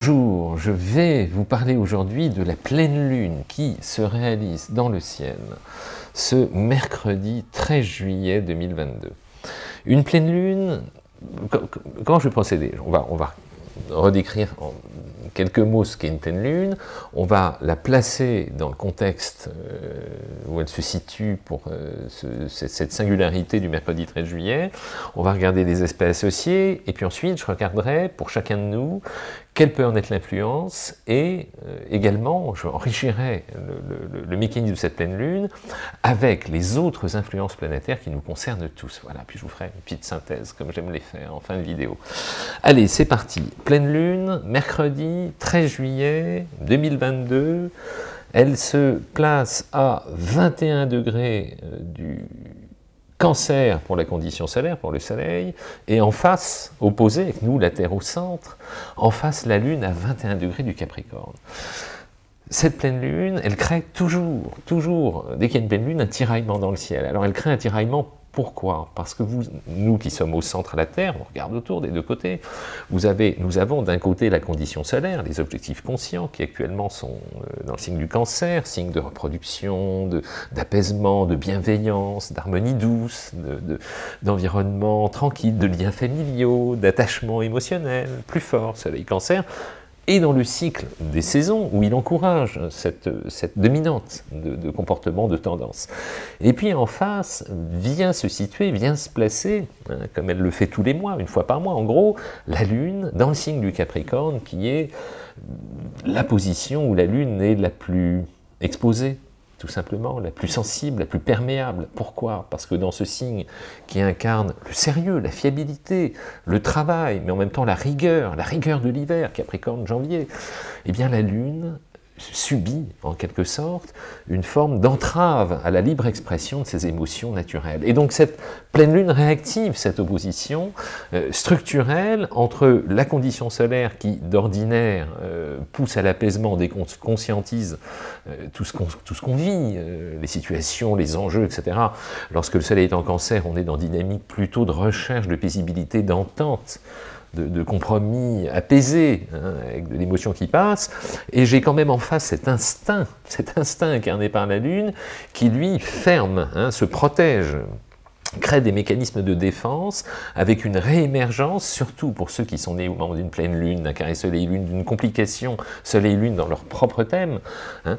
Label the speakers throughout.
Speaker 1: Bonjour, je vais vous parler aujourd'hui de la pleine lune qui se réalise dans le ciel ce mercredi 13 juillet 2022. Une pleine lune, comment je vais procéder? On va redécrire en quelques mots ce qu'est une pleine lune, on va la placer dans le contexte où elle se situe pour cette singularité du mercredi 13 juillet, on va regarder les aspects associés, et puis ensuite je regarderai pour chacun de nous quelle peut en être l'influence, et également je enrichirai le mécanisme de cette pleine lune avec les autres influences planétaires qui nous concernent tous. Voilà, puis je vous ferai une petite synthèse comme j'aime les faire en fin de vidéo. Allez, c'est parti. Pleine lune, mercredi 13 juillet 2022, elle se place à 21 degrés du Cancer pour la condition solaire, pour le soleil, et en face, opposé, avec nous, la Terre au centre, en face, la Lune à 21 degrés du Capricorne. Cette pleine lune, elle crée toujours, dès qu'il y a une pleine lune, un tiraillement dans le ciel. Alors elle crée un tiraillement, pourquoi? Parce que nous qui sommes au centre de la Terre, on regarde autour des deux côtés, nous avons d'un côté la condition solaire, les objectifs conscients qui actuellement sont dans le signe du Cancer, signe de reproduction, d'apaisement, de bienveillance, d'harmonie douce, d'environnement tranquille, de liens familiaux, d'attachement émotionnel plus fort, Soleil Cancer, et dans le cycle des saisons, où il encourage cette dominante de comportement, de tendance. Et puis en face, vient se situer, vient se placer, hein, comme elle le fait tous les mois, une fois par mois en gros, la Lune dans le signe du Capricorne, qui est la position où la Lune est la plus exposée, tout simplement, la plus sensible, la plus perméable. Pourquoi? Parce que dans ce signe qui incarne le sérieux, la fiabilité, le travail, mais en même temps la rigueur de l'hiver, Capricorne, janvier, eh bien la Lune subit, en quelque sorte, une forme d'entrave à la libre expression de ses émotions naturelles. Et donc cette pleine lune réactive cette opposition structurelle entre la condition solaire qui, d'ordinaire, pousse à l'apaisement dès qu'on conscientise tout ce qu'on vit, les situations, les enjeux, etc. Lorsque le soleil est en Cancer, on est dans une dynamique plutôt de recherche, de paisibilité, d'entente, de compromis apaisé, hein, avec de l'émotion qui passe, et j'ai quand même en face cet instinct incarné par la Lune, qui lui ferme, hein, se protège, crée des mécanismes de défense, avec une réémergence, surtout pour ceux qui sont nés au moment d'une pleine lune, d'un carré soleil-lune, d'une complication soleil-lune dans leur propre thème, hein,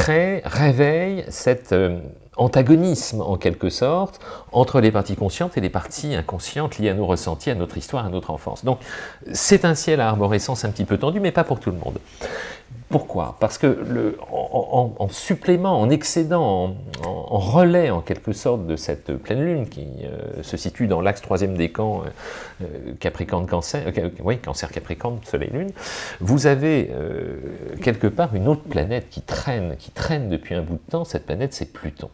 Speaker 1: réveille cet antagonisme, en quelque sorte, entre les parties conscientes et les parties inconscientes liées à nos ressentis, à notre histoire, à notre enfance. Donc, c'est un ciel à arborescence un petit peu tendu, mais pas pour tout le monde. Pourquoi? Parce que en supplément, en excédent, en relais en quelque sorte de cette pleine lune qui se situe dans l'axe troisième décan Capricorne-Cancer, oui, Cancer-Capricorne, Soleil-Lune, vous avez quelque part une autre planète qui traîne depuis un bout de temps. Cette planète, c'est Pluton.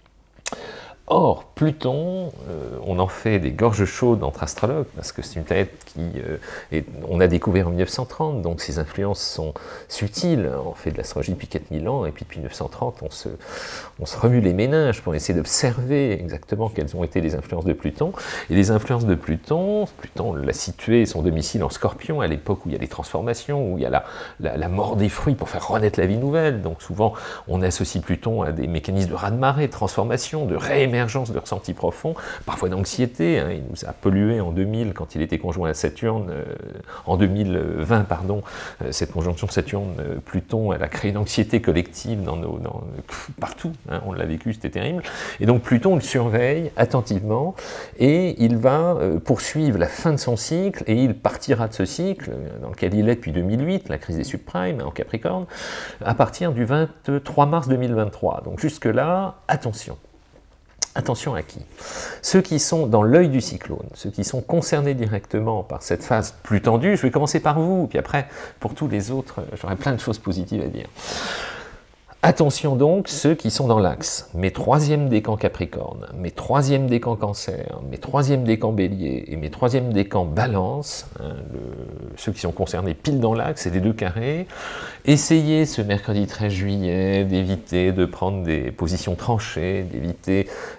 Speaker 1: Or, Pluton, on en fait des gorges chaudes entre astrologues, parce que c'est une planète on a découvert en 1930, donc ses influences sont subtiles. On fait de l'astrologie depuis 4000 ans, et puis depuis 1930, on se remue les méninges pour essayer d'observer exactement quelles ont été les influences de Pluton. Et les influences de Pluton l'a situé, son domicile en Scorpion, à l'époque où il y a les transformations, où il y a la mort des fruits pour faire renaître la vie nouvelle. Donc souvent, on associe Pluton à des mécanismes de raz-de-marée, de transformation, de réémergence, de ressentis profonds, parfois d'anxiété, hein. Il nous a pollué en 2000 quand il était conjoint à Saturne, en 2020, pardon, cette conjonction Saturne-Pluton, elle a créé une anxiété collective partout, hein, on l'a vécu, c'était terrible. Et donc Pluton le surveille attentivement, et il va poursuivre la fin de son cycle, et il partira de ce cycle, dans lequel il est depuis 2008, la crise des subprimes, en Capricorne, à partir du 23 mars 2023. Donc jusque-là, attention. Attention à qui? Ceux qui sont dans l'œil du cyclone, ceux qui sont concernés directement par cette phase plus tendue. Je vais commencer par vous, puis après, pour tous les autres, j'aurai plein de choses positives à dire. Attention donc, ceux qui sont dans l'axe, mes troisièmes décans Capricorne, mes troisièmes décans Cancer, mes troisièmes décans Bélier et mes troisièmes décans Balance, hein, ceux qui sont concernés pile dans l'axe, c'est les deux carrés. Essayez ce mercredi 13 juillet d'éviter de prendre des positions tranchées, d'éviter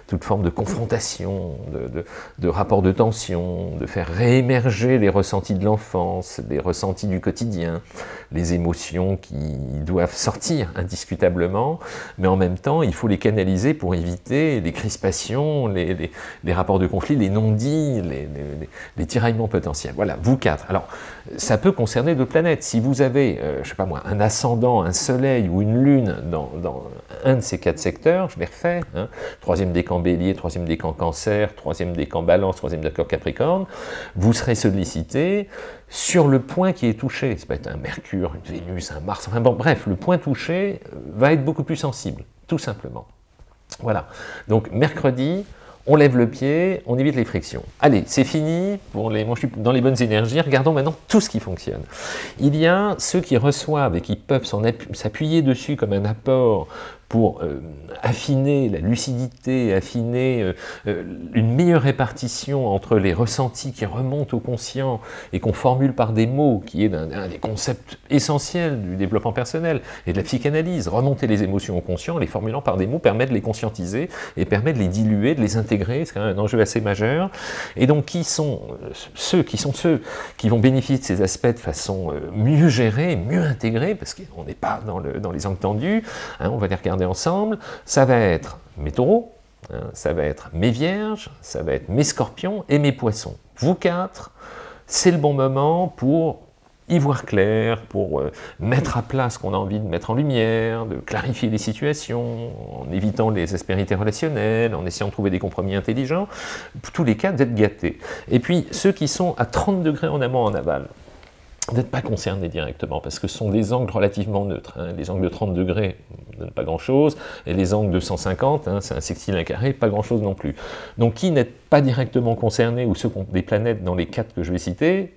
Speaker 1: toute forme de confrontation, de rapport de tension, de faire réémerger les ressentis de l'enfance, les ressentis du quotidien, les émotions qui doivent sortir indiscutablement, mais en même temps, il faut les canaliser pour éviter les crispations, les rapports de conflit, les non-dits, les tiraillements potentiels. Voilà, vous quatre. Alors, ça peut concerner d'autres planètes. Si vous avez, je sais pas moi, un ascendant, un soleil ou une lune dans un de ces quatre secteurs, je les refais, hein, troisième décan bélier, troisième décan cancer, troisième décan balance, troisième décan capricorne, vous serez sollicité sur le point qui est touché. Ça peut être un Mercure, une Vénus, un Mars, enfin bon, bref, le point touché va être beaucoup plus sensible, tout simplement. Voilà, donc mercredi, on lève le pied, on évite les frictions. Allez, c'est fini, moi je suis dans les bonnes énergies, regardons maintenant tout ce qui fonctionne. Il y a ceux qui reçoivent et qui peuvent s'appuyer dessus comme un apport pour affiner la lucidité, affiner une meilleure répartition entre les ressentis qui remontent au conscient et qu'on formule par des mots, qui est un des concepts essentiels du développement personnel et de la psychanalyse. Remonter les émotions au conscient, les formulant par des mots, permet de les conscientiser et permet de les diluer, de les intégrer, c'est quand même un enjeu assez majeur. Et donc, qui sont ceux qui vont bénéficier de ces aspects de façon mieux gérée, mieux intégrée, parce qu'on n'est pas dans les angles tendus, hein, on va les regarder ensemble. Ça va être mes taureaux, hein, ça va être mes vierges, ça va être mes scorpions et mes poissons. Vous quatre, c'est le bon moment pour y voir clair, pour mettre à plat ce qu'on a envie de mettre en lumière, de clarifier les situations, en évitant les aspérités relationnelles, en essayant de trouver des compromis intelligents. Pour tous les cas, d'être gâtés. Et puis, ceux qui sont à 30 degrés en amont, en aval, vous n'êtes pas concernés directement, parce que ce sont des angles relativement neutres. Hein. Les angles de 30 degrés ne donnent pas grand-chose, et les angles de 150, hein, c'est un sextile, un carré, pas grand-chose non plus. Donc qui n'êtes pas directement concernés, ou ceux qui ont des planètes dans les quatre que je vais citer,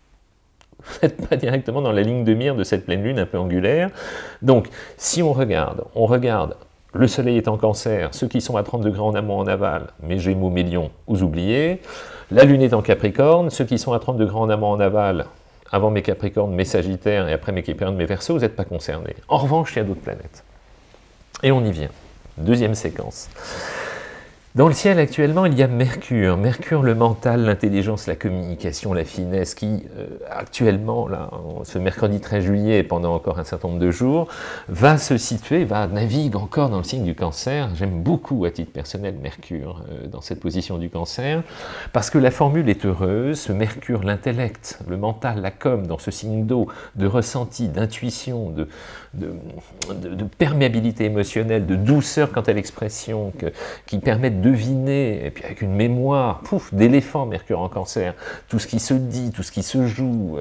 Speaker 1: vous n'êtes pas directement dans la ligne de mire de cette pleine lune un peu angulaire. Donc, si on regarde le soleil est en cancer, ceux qui sont à 30 degrés en amont, en aval, mes gémeaux, mes lions, vous oubliez. La lune est en capricorne, ceux qui sont à 30 degrés en amont, en aval, avant mes capricornes, mes sagittaires, et après mes capricornes, mes verseaux, vous n'êtes pas concernés. En revanche, il y a d'autres planètes. Et on y vient. Deuxième séquence. Dans le ciel, actuellement, il y a Mercure. Mercure, le mental, l'intelligence, la communication, la finesse, qui, actuellement, là, ce mercredi 13 juillet, pendant encore un certain nombre de jours, va se situer, navigue encore dans le signe du Cancer. J'aime beaucoup, à titre personnel, Mercure, dans cette position du Cancer, parce que la formule est heureuse. Ce Mercure, l'intellect, le mental, la com, dans ce signe d'eau, de ressenti, d'intuition, de perméabilité émotionnelle, de douceur quant à l'expression, qui permettent de deviner, et puis avec une mémoire, d'éléphant, Mercure en Cancer, tout ce qui se dit, tout ce qui se joue,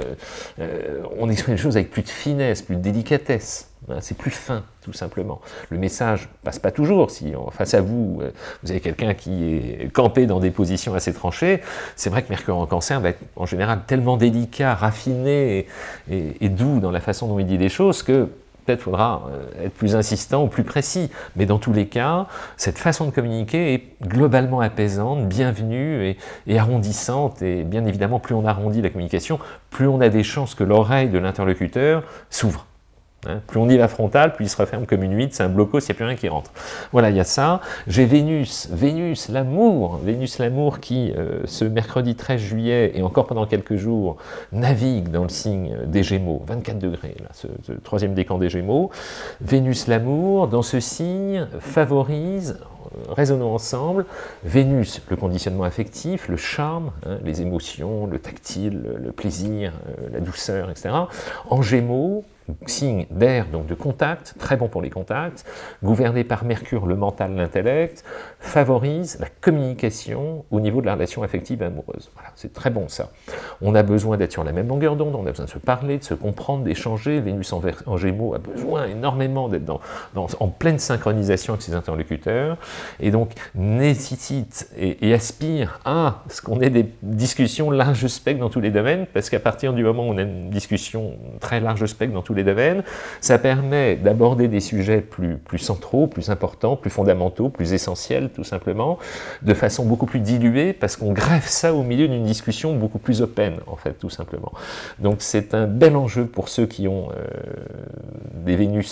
Speaker 1: on exprime les choses avec plus de finesse, plus de délicatesse, hein, c'est plus fin, tout simplement. Le message passe pas toujours, si face à vous, vous avez quelqu'un qui est campé dans des positions assez tranchées, c'est vrai que Mercure en Cancer va être en général tellement délicat, raffiné et doux dans la façon dont il dit les choses que peut-être faudra être plus insistant ou plus précis, mais dans tous les cas, cette façon de communiquer est globalement apaisante, bienvenue et arrondissante, et bien évidemment, plus on arrondit la communication, plus on a des chances que l'oreille de l'interlocuteur s'ouvre. Hein, plus on y va frontal, plus il se referme comme une huître, c'est un bloco, s'il n'y a plus rien qui rentre. Voilà, il y a ça. J'ai Vénus l'amour qui, ce mercredi 13 juillet, et encore pendant quelques jours, navigue dans le signe des Gémeaux, 24 degrés, là, ce troisième décan des Gémeaux. Vénus l'amour, dans ce signe, favorise, raisonnons ensemble, Vénus, le conditionnement affectif, le charme, hein, les émotions, le tactile, le plaisir, la douceur, etc. En Gémeaux, signe d'air, donc de contact, très bon pour les contacts, gouverné par Mercure, le mental, l'intellect, favorise la communication au niveau de la relation affective et amoureuse. Voilà, c'est très bon ça. On a besoin d'être sur la même longueur d'onde, on a besoin de se parler, de se comprendre, d'échanger. Vénus en Gémeaux a besoin énormément d'être en pleine synchronisation avec ses interlocuteurs, et donc nécessite et aspire à ce qu'on ait des discussions large spectre dans tous les domaines, parce qu'à partir du moment où on a une discussion très large spectre dans tous les domaines, ça permet d'aborder des sujets plus centraux, plus importants, plus fondamentaux, plus essentiels, tout simplement, de façon beaucoup plus diluée, parce qu'on greffe ça au milieu d'une discussion beaucoup plus open, en fait, tout simplement. Donc c'est un bel enjeu pour ceux qui ont des Vénus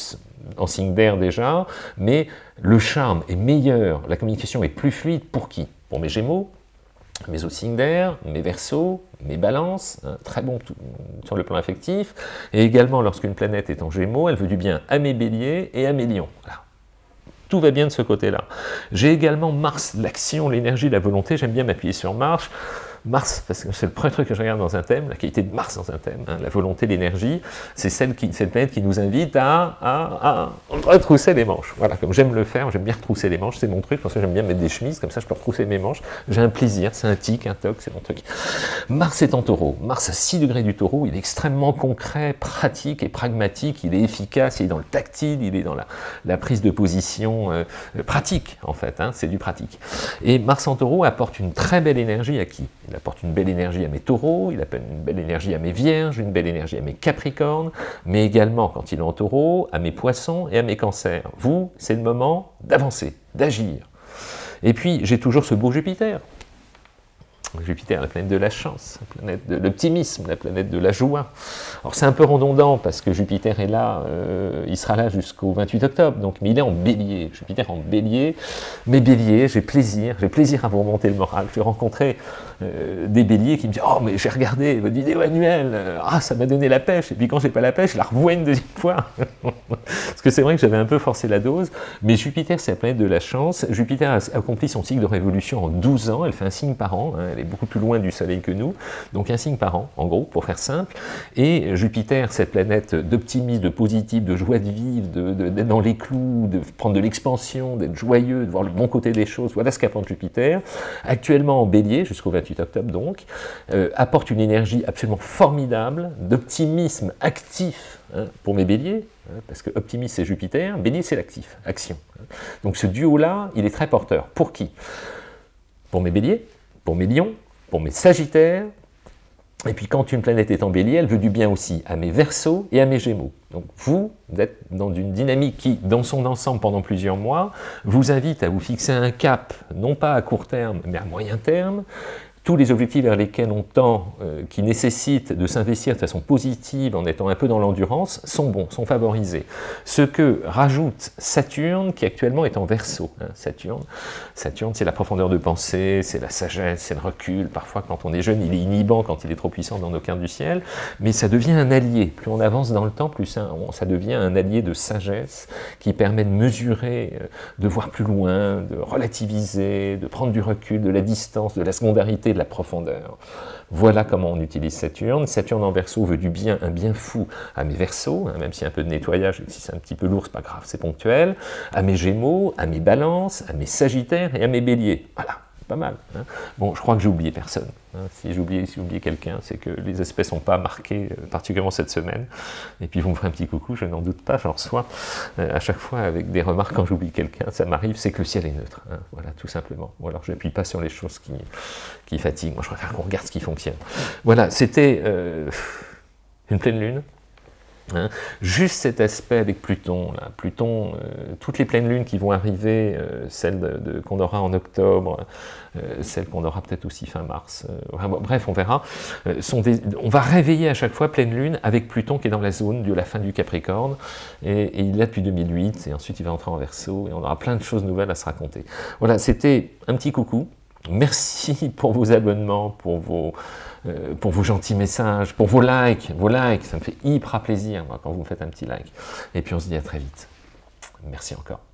Speaker 1: en signe d'air déjà, mais le charme est meilleur, la communication est plus fluide pour qui? Pour mes Gémeaux, mes autres signes d'air, mes Verseaux, mes Balances, hein, très bon sur le plan affectif, et également lorsqu'une planète est en Gémeaux, elle veut du bien à mes Béliers et à mes Lions. Voilà. Tout va bien de ce côté-là. J'ai également Mars, l'action, l'énergie, la volonté, j'aime bien m'appuyer sur Mars, parce que c'est le premier truc que je regarde dans un thème, la qualité de Mars dans un thème, hein, la volonté, l'énergie, c'est cette planète qui nous invite à retrousser les manches. Voilà, comme j'aime le faire, j'aime bien retrousser les manches, c'est mon truc, parce que j'aime bien mettre des chemises, comme ça je peux retrousser mes manches, j'ai un plaisir, c'est un tic, un toc, c'est mon truc. Mars est en Taureau, Mars à 6 degrés du Taureau, il est extrêmement concret, pratique et pragmatique, il est efficace, il est dans le tactile, il est dans la prise de position pratique, en fait, hein, c'est du pratique. Et Mars en Taureau apporte une très belle énergie à qui? Il apporte une belle énergie à mes Taureaux, il apporte une belle énergie à mes Vierges, une belle énergie à mes Capricornes, mais également, quand il est en Taureau, à mes Poissons et à mes Cancers. Vous, c'est le moment d'avancer, d'agir. Et puis, j'ai toujours ce beau Jupiter. Jupiter, la planète de la chance, la planète de l'optimisme, la planète de la joie. Alors c'est un peu redondant parce que Jupiter est là, il sera là jusqu'au 28 octobre, donc, mais il est en Bélier, Jupiter en Bélier. Mais Bélier, j'ai plaisir à vous remonter le moral. J'ai rencontré des Béliers qui me disent « Oh, mais j'ai regardé votre vidéo annuelle, ça m'a donné la pêche, et puis quand j'ai pas la pêche, je la revois une deuxième fois. » Parce que c'est vrai que j'avais un peu forcé la dose, mais Jupiter, c'est la planète de la chance. Jupiter a accompli son cycle de révolution en 12 ans, elle fait un signe par an, hein, elle est beaucoup plus loin du Soleil que nous, donc un signe par an, en gros, pour faire simple. Et Jupiter, cette planète d'optimisme, de positif, de joie de vivre, d'être dans les clous, de prendre de l'expansion, d'être joyeux, de voir le bon côté des choses, voilà ce qu'apporte Jupiter. Actuellement en Bélier, jusqu'au 28 octobre donc, apporte une énergie absolument formidable, d'optimisme actif, hein, pour mes Béliers, hein, parce que optimisme c'est Jupiter, Bélier c'est l'actif, action. Donc ce duo-là, il est très porteur. Pour qui? Pour mes Béliers, pour mes Lions, pour mes Sagittaires, et puis quand une planète est en Bélier, elle veut du bien aussi à mes Verseaux et à mes Gémeaux. Donc vous êtes dans une dynamique qui, dans son ensemble pendant plusieurs mois, vous invite à vous fixer un cap, non pas à court terme, mais à moyen terme. Tous les objectifs vers lesquels on tend, qui nécessitent de s'investir de façon positive en étant un peu dans l'endurance, sont bons, sont favorisés. Ce que rajoute Saturne, qui actuellement est en Verseau. Hein, Saturne, c'est la profondeur de pensée, c'est la sagesse, c'est le recul. Parfois, quand on est jeune, il est inhibant quand il est trop puissant dans nos cartes du ciel, mais ça devient un allié. Plus on avance dans le temps, plus ça devient un allié de sagesse qui permet de mesurer, de voir plus loin, de relativiser, de prendre du recul, de la distance, de la secondarité, de la profondeur. Voilà comment on utilise Saturne. Saturne en Verseau veut du bien, un bien fou à mes Verseaux, hein, même s'il y a un peu de nettoyage, et si c'est un petit peu lourd, c'est pas grave, c'est ponctuel, à mes Gémeaux, à mes Balances, à mes Sagittaires et à mes Béliers. Voilà, pas mal. Hein. Bon, je crois que j'ai oublié personne. Hein. Si j'ai oublié quelqu'un, c'est que les aspects ne sont pas marqués, particulièrement cette semaine. Et puis vous me ferez un petit coucou, je n'en doute pas, j'en reçois à chaque fois avec des remarques quand j'oublie quelqu'un. Ça m'arrive, c'est que le ciel est neutre. Hein. Voilà, tout simplement. Ou alors je n'appuie pas sur les choses qui fatiguent. Moi, je préfère qu'on regarde ce qui fonctionne. Voilà, c'était une pleine lune. Hein. Juste cet aspect avec Pluton, là. Pluton, toutes les pleines lunes qui vont arriver, celles qu'on aura en octobre, celles qu'on aura peut-être aussi fin mars, bref, on verra, on va réveiller à chaque fois pleine lune avec Pluton qui est dans la zone de la fin du Capricorne, et il est là depuis 2008, et ensuite il va entrer en Verseau, et on aura plein de choses nouvelles à se raconter. Voilà, c'était un petit coucou. Merci pour vos abonnements, pour vos gentils messages, pour vos likes, ça me fait hyper plaisir moi, quand vous me faites un petit like. Et puis on se dit à très vite. Merci encore.